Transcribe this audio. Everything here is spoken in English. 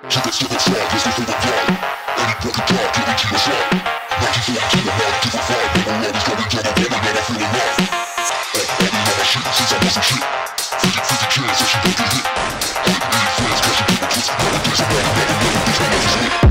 Super star, just a favorite guy. Any broken dog, get into your side. 1942, I'm not a different vibe. Never always got into my woman, and I feel alive. All in on my shit since I wasn't shit. 50 chance that she don't get hit. I didn't need friends, cause she did my pussy. Nowadays I'm out, never, bitch, my life is lit.